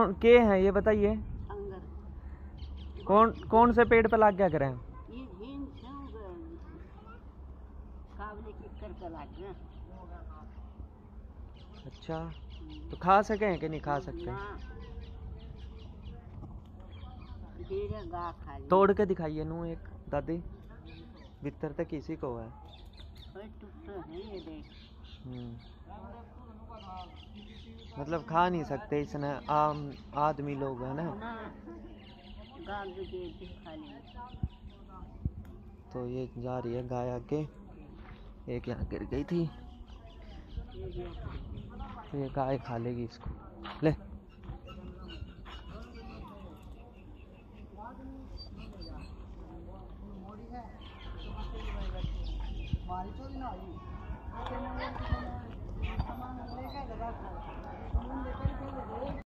कौन के हैं ये बताइए? अंगर। कौन से पेड़ पे लाग गया करें? ये झीन काबले की कर लाग गया। अच्छा, तो खा सके कि नहीं खा सकते? तोड़ के दिखाइए नू एक दादी, भीतर तक किसी को है। मतलब खा नहीं सकते इसने, आम आदमी लोग है ना। तो ये जा रही है गाय आगे, एक यहाँ गिर गई थी, तो ये गाय खा लेगी इसको। ले